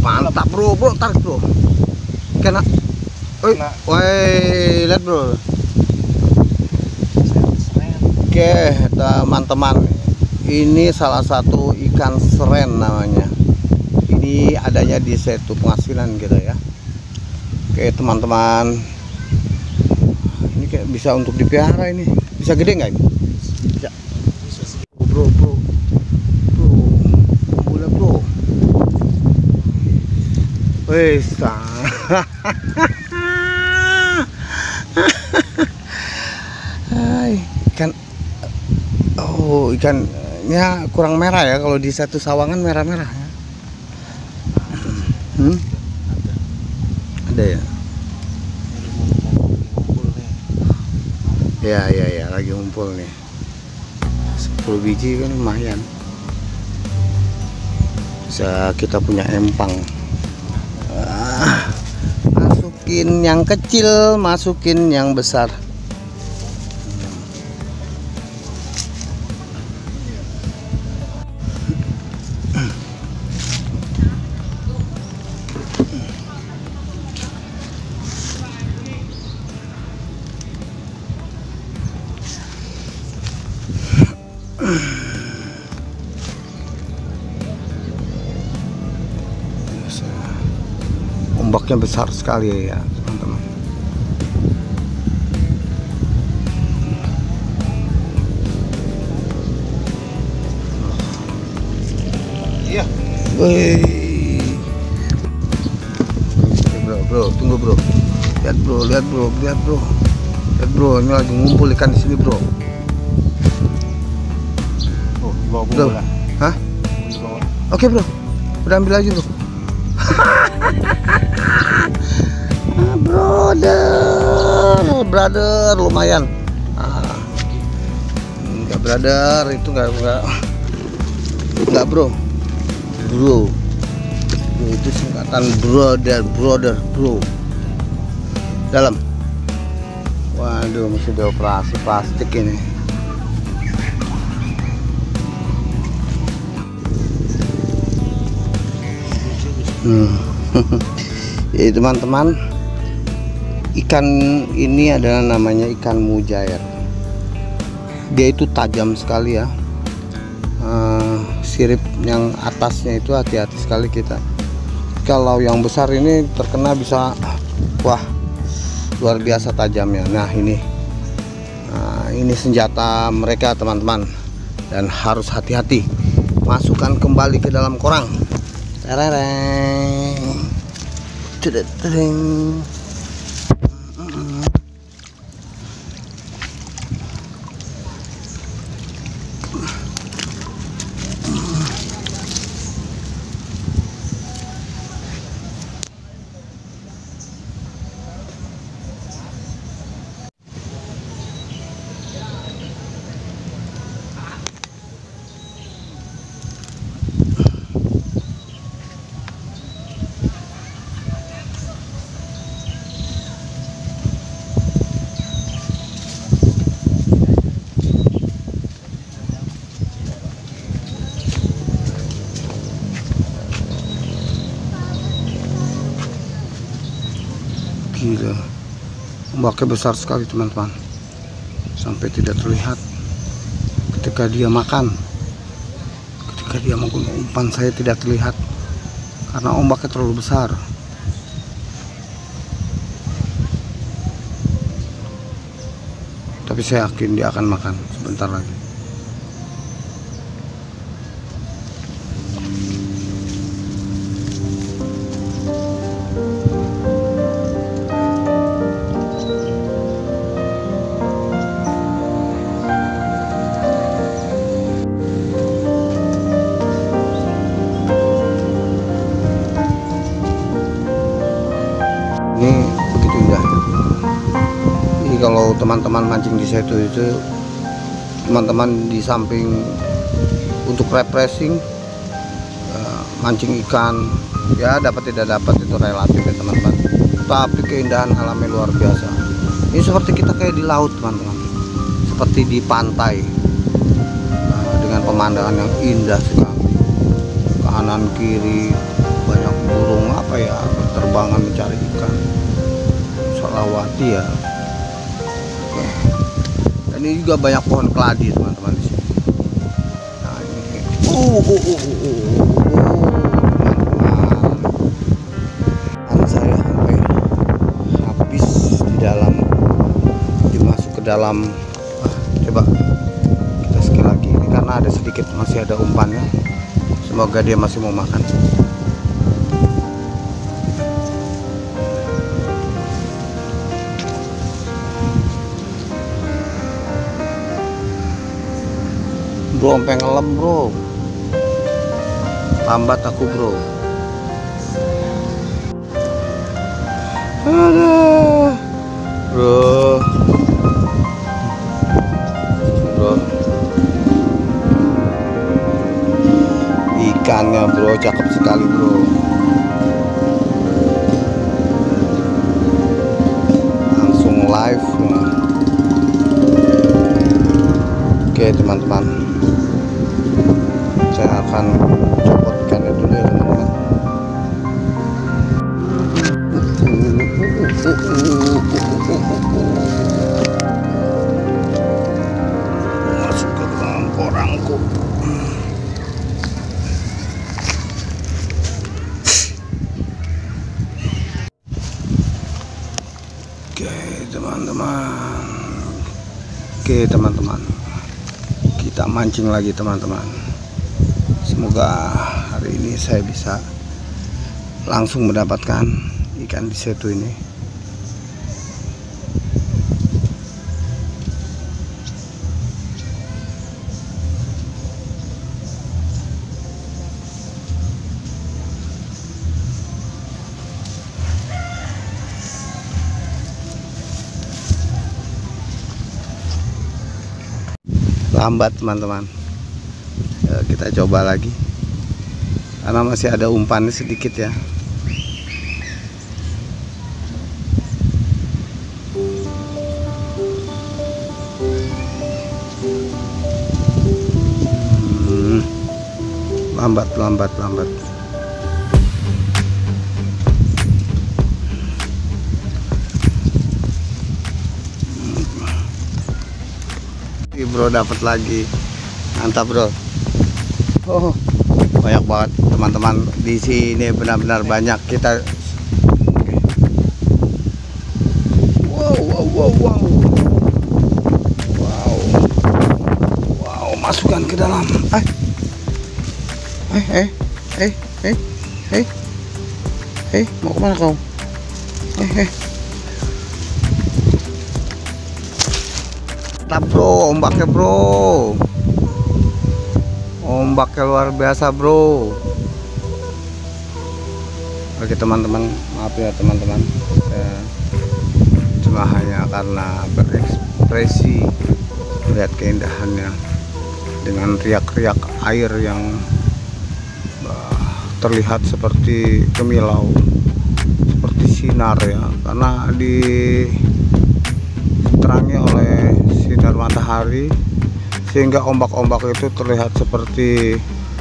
Mantap bro, tarik bro. Kena. Oi, woi, lihat bro. Oke, teman-teman. Ini salah satu ikan seren namanya. Ini adanya di Setu Penghasilan gitu ya. Oke, teman-teman. Ini kayak bisa untuk dipelihara ini. Bisa gede nggak ini? Bisa. Bro. Boleh bro. Wes, ikan, ikannya kurang merah ya, kalau di Satu Sawangan merah-merah ya. Ada ya? Ya, lagi ngumpul nih. 10 biji kan lumayan. Bisa kita punya empang. Masukin yang kecil, masukin yang besar. Ombaknya besar sekali ya teman-teman. Iya. Bro, tunggu bro. Lihat bro, ini lagi ngumpul ikan di sini bro. Bro. Hah? Oke bro, udah ambil aja bro. Brother, lumayan. Enggak brother, itu enggak bro. Itu singkatan brother bro. Dalam. Waduh, masih dioperasi plastik ini. Jadi teman-teman, ikan ini adalah namanya ikan mujair. Dia itu tajam sekali ya. Sirip yang atasnya itu hati-hati sekali kita. Kalau yang besar ini terkena bisa, wah, luar biasa tajamnya. Nah ini senjata mereka teman-teman, dan harus hati-hati. Masukkan kembali ke dalam korang. Tereng. Gila, ombaknya besar sekali teman-teman, sampai tidak terlihat ketika dia makan. Ketika dia menggunakan umpan, saya tidak terlihat karena ombaknya terlalu besar. Tapi saya yakin dia akan makan sebentar lagi. Ini begitu indah. Ini kalau teman-teman mancing di Setu itu, teman-teman di samping untuk refreshing, mancing ikan, ya dapat tidak dapat itu relatif ya teman-teman. Tapi keindahan alamnya luar biasa. Ini seperti kita kayak di laut teman-teman, seperti di pantai, dengan pemandangan yang indah sekali. Kanan kiri banyak burung apa ya, berterbangan mencari ikan. Solawati ya. Dan ini juga banyak pohon keladi teman-teman di sini. Nah ini, teman-teman, saya sampai habis di dalam, dimasuk ke dalam. Coba kita sekali lagi ini karena ada sedikit, masih ada umpannya. Semoga dia masih mau makan. Bro, sampai ngelem bro, lambat aku bro. Aduh bro, ikannya bro, cakep sekali bro. Langsung live. Oke teman-teman, saya akan copot ikannya dulu ya teman-teman. Masuk ke dalam korangku. Oke teman-teman, kita mancing lagi teman-teman. Semoga hari ini saya bisa langsung mendapatkan ikan di situ ini. Lambat teman-teman, kita coba lagi karena masih ada umpannya sedikit ya. Lambat. Bro, dapat lagi, mantap bro. Oh, banyak banget teman-teman di sini, benar-benar banyak. Kita wow, masukkan ke dalam. Mau kemana kau? Bro, ombaknya bro, ombaknya luar biasa bro. Oke teman-teman, maaf ya teman-teman, saya cuma hanya karena berekspresi melihat keindahannya dengan riak-riak air yang terlihat seperti kemilau, seperti sinar ya, karena diterangi oleh sinar matahari sehingga ombak-ombak itu terlihat seperti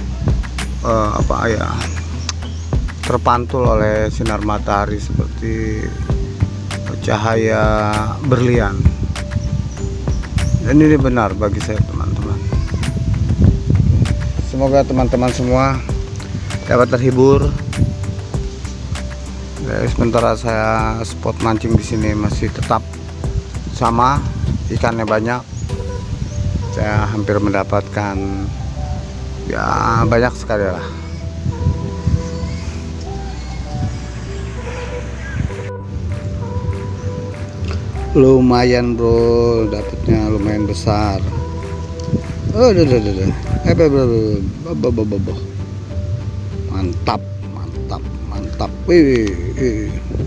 terpantul oleh sinar matahari seperti cahaya berlian. Dan ini benar bagi saya teman-teman. Semoga teman-teman semua dapat terhibur. Sementara saya spot mancing di sini masih tetap sama, ikannya banyak. Saya hampir mendapatkan ya banyak sekali lah. Lumayan bro, dapatnya lumayan besar. Mantap. Wih.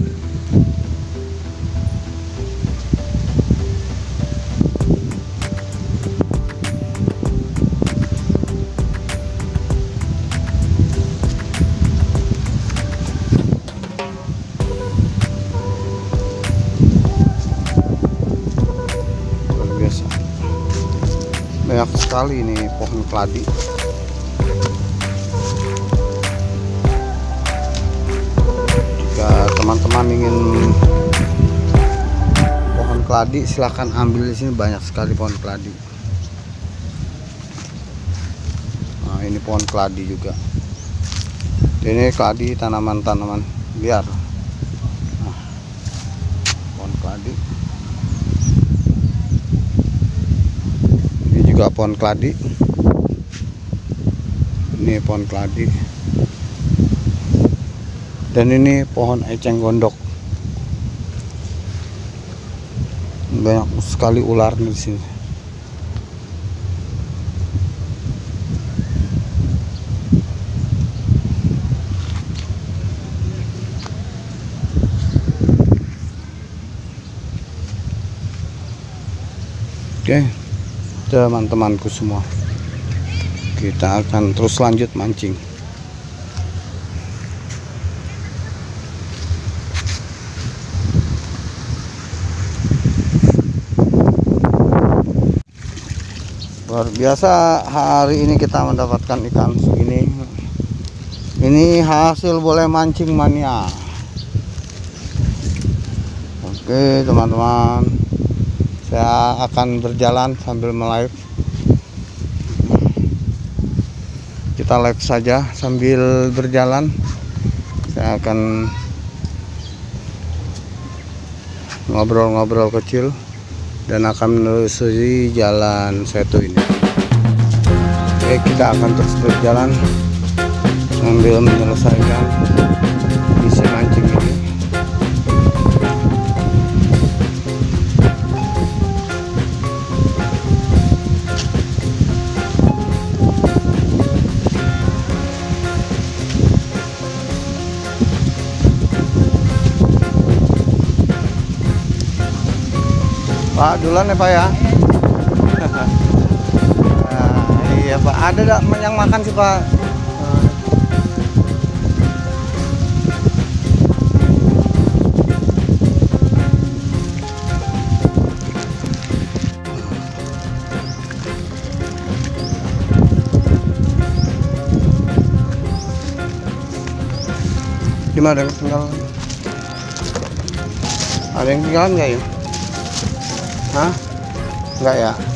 Banyak sekali ini pohon keladi. teman-teman ingin pohon keladi, silahkan ambil di sini, banyak sekali pohon keladi. Nah, ini pohon keladi juga. Ini keladi tanaman-tanaman liar. Nah, pohon keladi. Ini juga pohon keladi. Ini pohon keladi. Dan ini pohon eceng gondok. Banyak sekali ularnya di sini. Oke, teman-temanku semua, kita akan terus lanjut mancing. Luar biasa, hari ini kita mendapatkan ikan segini. Ini hasil boleh mancing mania. Oke teman-teman, saya akan berjalan sambil melive. Kita live saja sambil berjalan. Saya akan ngobrol-ngobrol kecil dan akan menelusuri jalan Setu ini. Oke, kita akan terus berjalan sambil menyelesaikan misi mancing ini. Pak, duluan ya Pak ya. Nah, iya Pak, ada yang makan sih Pak. Gimana, ada yang tinggal? Ada yang tinggalan nggak ya? Hah? Enggak ya?